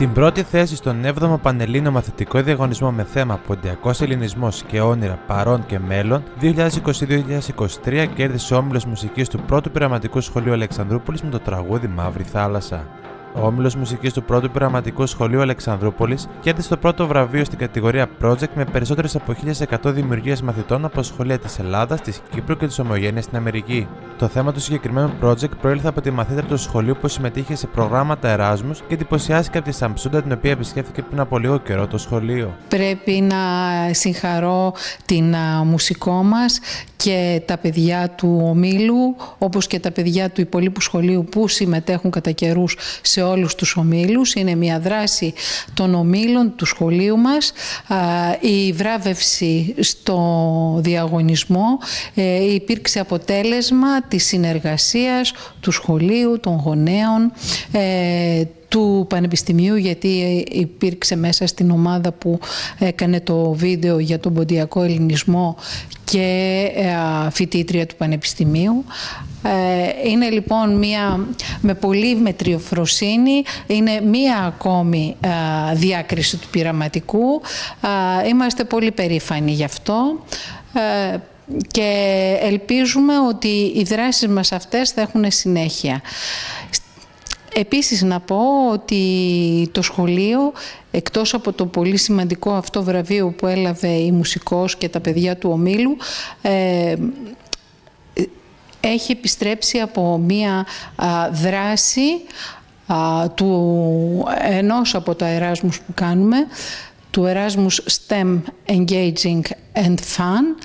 Την πρώτη θέση στον 7ο Πανελλήνιο Μαθητικό Διαγωνισμό με θέμα Ποντιακός Ελληνισμός και όνειρα παρόν και μέλλον 2022-2023 κέρδισε ο Όμιλος Μουσικής του Πρώτου Πειραματικού Σχολείου Αλεξανδρούπολης με το τραγούδι Μαύρη Θάλασσα. Ο Όμιλος Μουσικής του Πρώτου Πειραματικού Σχολείου Αλεξανδρούπολης κέρδισε το πρώτο βραβείο στην κατηγορία Project με περισσότερες από 1.100 δημιουργίες μαθητών από σχολεία της Ελλάδας, της Κύπρου και της Ομογένειας στην Αμερική. Το θέμα του συγκεκριμένου project προήλθε από τη μαθήτρια του σχολείου που συμμετείχε σε προγράμματα Εράσμους και εντυπωσιάστηκε από τη Σαμσούντα, την οποία επισκέφθηκε πριν από λίγο καιρό το σχολείο. Πρέπει να συγχαρώ την μουσικό μας και τα παιδιά του ομίλου, όπως και τα παιδιά του υπολείπου σχολείου που συμμετέχουν κατά καιρούς σε όλους τους ομίλους. Είναι μια δράση των ομίλων του σχολείου μας. Η βράβευση στο διαγωνισμό υπήρξε αποτέλεσμα της συνεργασίας του σχολείου, των γονέων, του Πανεπιστημίου, γιατί υπήρξε μέσα στην ομάδα που έκανε το βίντεο για τον ποντιακό ελληνισμό και φοιτήτρια του Πανεπιστημίου. Είναι λοιπόν με πολύ μετριοφροσύνη, είναι μία ακόμη διάκριση του πειραματικού. Είμαστε πολύ περήφανοι γι' αυτό. Και ελπίζουμε ότι οι δράσεις μας αυτές θα έχουν συνέχεια. Επίσης να πω ότι το σχολείο, εκτός από το πολύ σημαντικό αυτό βραβείο που έλαβε η μουσικός και τα παιδιά του ομίλου, έχει επιστρέψει από μία δράση ενός από τα Εράσμους που κάνουμε, του Erasmus STEM Engaging and Fun,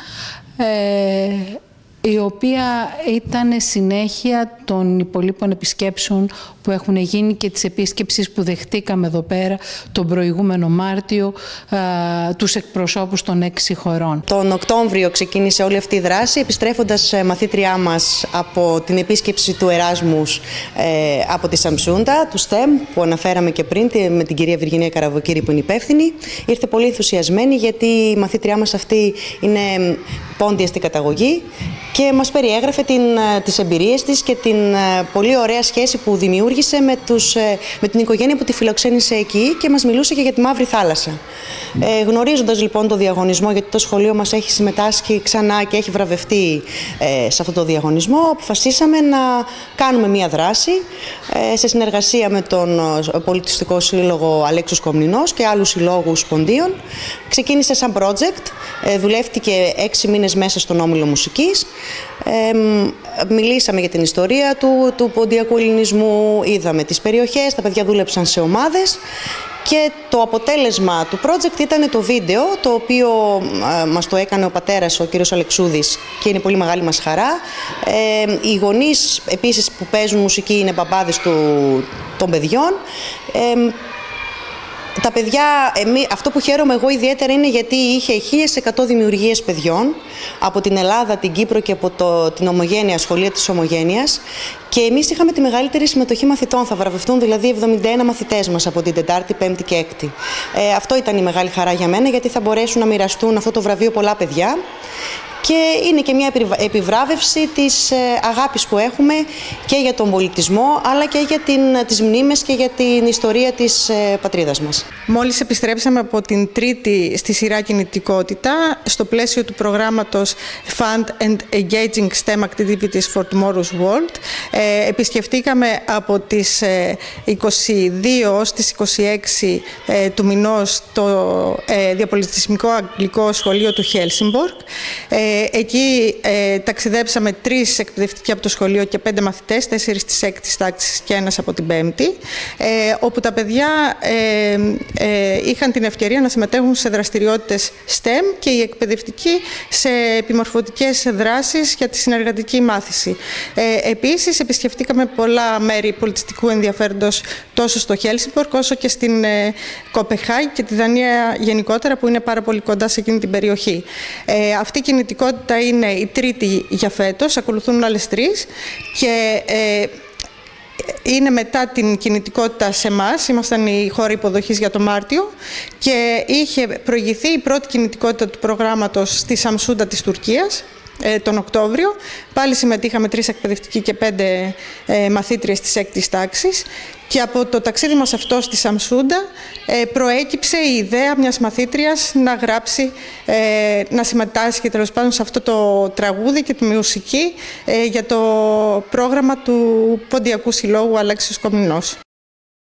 η οποία ήταν συνέχεια των υπολείπων επισκέψεων που έχουν γίνει και της επίσκεψης που δεχτήκαμε εδώ πέρα τον προηγούμενο Μάρτιο τους εκπροσώπους των 6 χωρών. Τον Οκτώβριο ξεκίνησε όλη αυτή η δράση, επιστρέφοντας μαθήτριά μας από την επίσκεψη του Εράσμους από τη Σαμσούντα, του STEM που αναφέραμε και πριν, με την κυρία Βυργινία Καραβοκύρη που είναι υπεύθυνη. Ήρθε πολύ ενθουσιασμένη γιατί η μαθήτριά μας αυτή είναι πόντια στην καταγωγή και μας περιέγραφε τις εμπειρίες της και την πολύ ωραία σχέση που δημιούργησε με την οικογένεια που τη φιλοξένησε εκεί και μας μιλούσε και για τη Μαύρη Θάλασσα. Γνωρίζοντας λοιπόν το διαγωνισμό, γιατί το σχολείο μας έχει συμμετάσχει ξανά και έχει βραβευτεί σε αυτό το διαγωνισμό, αποφασίσαμε να κάνουμε μία δράση σε συνεργασία με τον Πολιτιστικό Σύλλογο Αλέξος Κομνηνός και άλλους συλλόγους ποντίων. Ξεκίνησε σαν project, δουλεύτηκε 6 μήνες μέσα στον Όμιλο Μουσικής. Μιλήσαμε για την ιστορία του ποντιακού ελληνισμού, είδαμε τις περιοχές, τα παιδιά δούλεψαν σε ομάδες και το αποτέλεσμα του project ήταν το βίντεο, το οποίο μας το έκανε ο πατέρας, ο κύριος Αλεξούδης, και είναι πολύ μεγάλη μας χαρά. Οι γονείς επίσης που παίζουν μουσική είναι παπάδες των παιδιών. Τα παιδιά, αυτό που χαίρομαι εγώ ιδιαίτερα είναι γιατί είχε 1.100 δημιουργίες παιδιών από την Ελλάδα, την Κύπρο και από την Ομογένεια, σχολεία της Ομογένειας, και εμείς είχαμε τη μεγαλύτερη συμμετοχή μαθητών. Θα βραβευτούν δηλαδή 71 μαθητές μας από την Τετάρτη, Πέμπτη και Έκτη. Αυτό ήταν η μεγάλη χαρά για μένα, γιατί θα μπορέσουν να μοιραστούν αυτό το βραβείο πολλά παιδιά. Και είναι και μια επιβράβευση της αγάπης που έχουμε και για τον πολιτισμό, αλλά και για τις μνήμες και για την ιστορία της πατρίδας μας. Μόλις επιστρέψαμε από την τρίτη στη σειρά κινητικότητα, στο πλαίσιο του προγράμματος Fund and Engaging STEM Activities for Tomorrow's World, επισκεφτήκαμε από τις 22 ως τις 26 του μηνός το Διαπολιτισμικό Αγγλικό Σχολείο του Χέλσιμπορκ. Εκεί ταξιδέψαμε 3 εκπαιδευτικοί από το σχολείο και 5 μαθητές, 4 της 6ης τάξης και 1 από την 5η, όπου τα παιδιά είχαν την ευκαιρία να συμμετέχουν σε δραστηριότητες STEM και οι εκπαιδευτικοί σε επιμορφωτικές δράσεις για τη συνεργατική μάθηση. Επίσης, επισκεφτήκαμε πολλά μέρη πολιτιστικού ενδιαφέροντος τόσο στο Χέλσιμπορκ όσο και στην Κοπεχάγη και τη Δανία γενικότερα, που είναι πάρα πολύ κοντά σε εκείνη την περιοχή. Αυτή η κινητικότητα είναι η τρίτη για φέτος, ακολουθούν άλλες 3 και είναι μετά την κινητικότητα σε εμάς. Ήμασταν η χώρα υποδοχής για το Μάρτιο και είχε προηγηθεί η πρώτη κινητικότητα του προγράμματος στη Σαμσούντα της Τουρκίας. τον Οκτώβριο. Πάλι συμμετείχαμε 3 εκπαιδευτικοί και 5 μαθήτριες της 6ης τάξης. Και από το ταξίδι μας αυτό στη Σαμσούντα προέκυψε η ιδέα μιας μαθήτριας να γράψει, να συμμετάσχει τέλος πάντων σε αυτό το τραγούδι και τη μουσική για το πρόγραμμα του Ποντιακού Συλλόγου Αλέξης Κομνηνός.